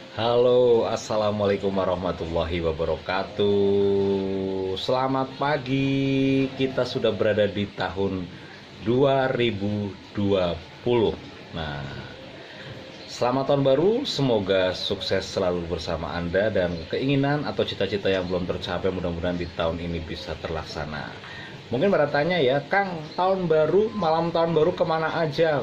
Halo, assalamualaikum warahmatullahi wabarakatuh. Selamat pagi, kita sudah berada di tahun 2020. Nah, selamat tahun baru, semoga sukses selalu bersama Anda dan keinginan atau cita-cita yang belum tercapai mudah-mudahan di tahun ini bisa terlaksana. Mungkin pada tanya ya, Kang, tahun baru, malam tahun baru kemana aja?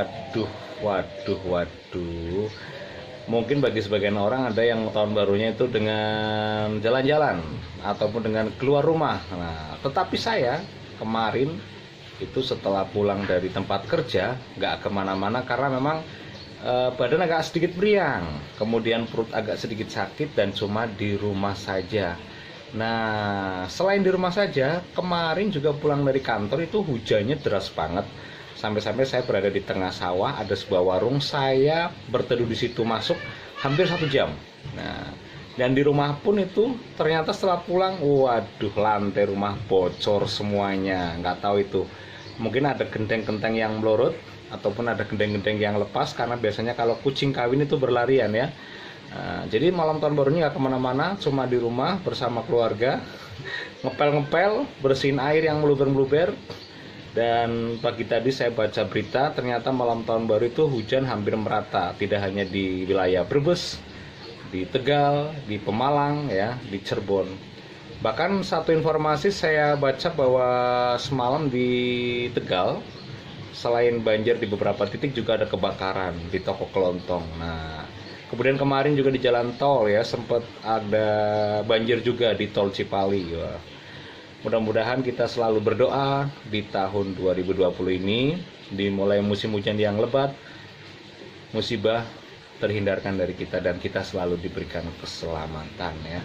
Waduh. Mungkin bagi sebagian orang ada yang tahun barunya itu dengan jalan-jalan ataupun dengan keluar rumah. Nah, tetapi saya kemarin itu setelah pulang dari tempat kerja nggak kemana-mana karena memang badan agak sedikit meriang, kemudian perut agak sedikit sakit dan cuma di rumah saja. Nah, selain di rumah saja, kemarin juga pulang dari kantor itu hujannya deras banget. Sampai-sampai saya berada di tengah sawah, ada sebuah warung, saya berteduh di situ masuk hampir 1 jam. Nah, dan di rumah pun itu ternyata setelah pulang, waduh, lantai rumah bocor semuanya. Nggak tahu itu, mungkin ada genteng-genteng yang melorot ataupun ada genteng-genteng yang lepas karena biasanya kalau kucing kawin itu berlarian ya. Nah, jadi malam tahun barunya nggak kemana-mana, cuma di rumah bersama keluarga, ngepel-ngepel, bersihin air yang meluber-meluber. Dan pagi tadi saya baca berita, ternyata malam tahun baru itu hujan hampir merata, tidak hanya di wilayah Brebes, di Tegal, di Pemalang, ya, di Cirebon. Bahkan satu informasi saya baca bahwa semalam di Tegal, selain banjir di beberapa titik juga ada kebakaran di toko kelontong. Nah, kemudian kemarin juga di jalan tol ya sempat ada banjir juga di tol Cipali. Ya. Mudah-mudahan kita selalu berdoa di tahun 2020 ini, dimulai musim hujan yang lebat, musibah terhindarkan dari kita dan kita selalu diberikan keselamatan ya.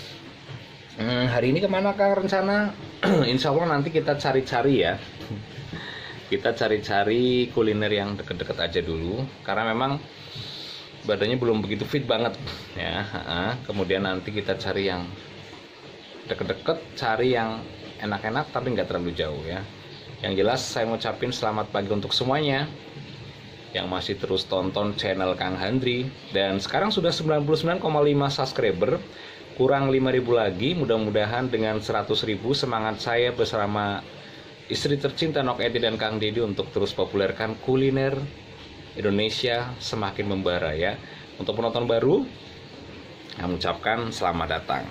Hari ini kemana Kang rencana? Insya Allah nanti kita cari-cari ya. Kita cari-cari kuliner yang deket-deket aja dulu, karena memang badannya belum begitu fit banget ya. Kemudian nanti kita cari yang deket-deket, cari yang enak-enak tapi nggak terlalu jauh ya. Yang jelas saya ngucapin selamat pagi untuk semuanya yang masih terus tonton channel Kang Handri. Dan sekarang sudah 99,5 subscriber, kurang 5.000 lagi. Mudah-mudahan dengan 100.000 semangat saya bersama istri tercinta Nok Edi dan Kang Dedi untuk terus populerkan kuliner Indonesia semakin membara ya. Untuk penonton baru, saya mengucapkan selamat datang.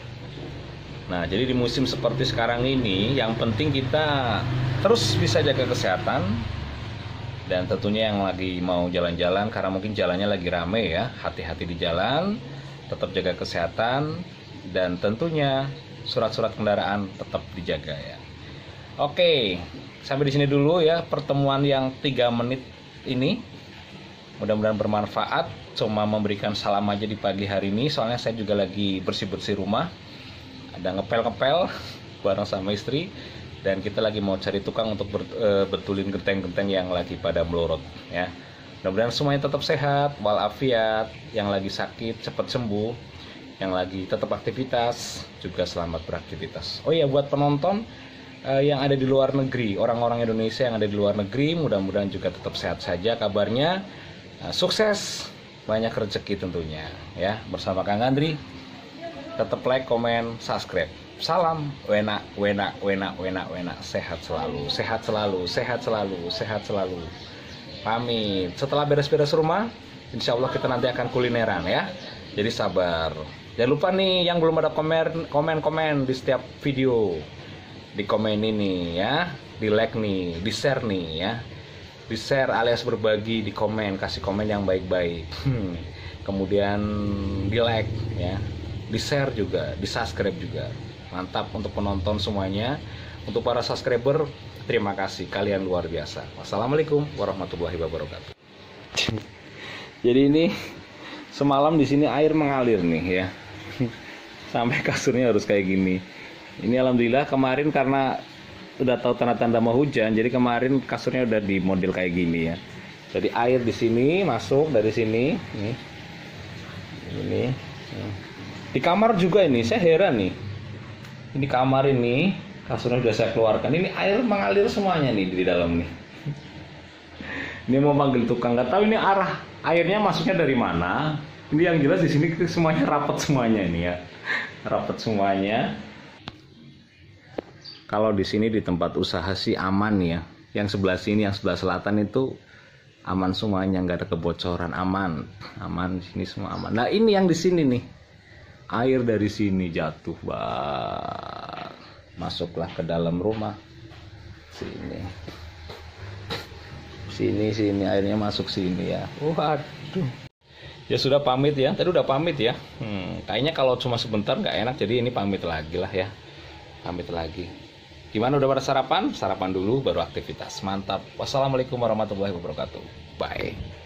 Nah, jadi di musim seperti sekarang ini, yang penting kita terus bisa jaga kesehatan. Dan tentunya yang lagi mau jalan-jalan, karena mungkin jalannya lagi rame ya, hati-hati di jalan, tetap jaga kesehatan. Dan tentunya surat-surat kendaraan tetap dijaga ya. Oke, sampai di sini dulu ya pertemuan yang 3 menit ini. Mudah-mudahan bermanfaat, cuma memberikan salam aja di pagi hari ini, soalnya saya juga lagi bersih-bersih rumah. Ada ngepel-ngepel bareng sama istri dan kita lagi mau cari tukang untuk betulin genteng-genteng yang lagi pada melorot ya. Mudah-mudahan semuanya tetap sehat walafiat, yang lagi sakit cepat sembuh, yang lagi tetap aktivitas juga selamat beraktivitas. Oh iya, buat penonton yang ada di luar negeri, orang-orang Indonesia yang ada di luar negeri, mudah-mudahan juga tetap sehat saja kabarnya, sukses, banyak rezeki tentunya ya. Bersama Kang Andri, tetap like, komen, subscribe. Salam wena. Sehat selalu. Pamit. Setelah beres-beres rumah, insya Allah kita nanti akan kulineran ya. Jadi sabar. Jangan lupa nih yang belum ada komen di setiap video, di komen ini ya, di like nih, di share nih ya. Di share alias berbagi, di komen, kasih komen yang baik-baik. Kemudian di like ya. Di share juga, di subscribe juga. Mantap untuk penonton semuanya. Untuk para subscriber, terima kasih, kalian luar biasa. Wassalamualaikum warahmatullahi wabarakatuh. Jadi ini semalam di sini air mengalir nih ya. Sampai kasurnya harus kayak gini. Ini alhamdulillah kemarin karena udah tahu tanda-tanda mau hujan, jadi kemarin kasurnya udah di model kayak gini ya. Jadi air di sini masuk dari sini nih. Ini. Di kamar juga ini, saya heran nih. Ini kamar ini, kasurnya sudah saya keluarkan. Ini air mengalir semuanya nih di dalam nih. Ini mau panggil tukang, nggak tahu ini arah airnya masuknya dari mana. Ini yang jelas di sini semuanya rapat semuanya ini ya, rapat semuanya. Kalau di sini di tempat usaha sih aman ya. Yang sebelah sini, yang sebelah selatan itu aman semuanya, nggak ada kebocoran, aman, aman di sini semua aman. Nah ini yang di sini nih, air dari sini jatuh, masuklah ke dalam rumah. Sini airnya masuk sini ya. Waduh. Ya sudah pamit ya. Tadi udah pamit ya. Kayaknya kalau cuma sebentar nggak enak, jadi ini pamit lagi lah ya. Pamit lagi. Gimana, udah pada sarapan? Sarapan dulu baru aktivitas. Mantap. Wassalamualaikum warahmatullahi wabarakatuh. Bye.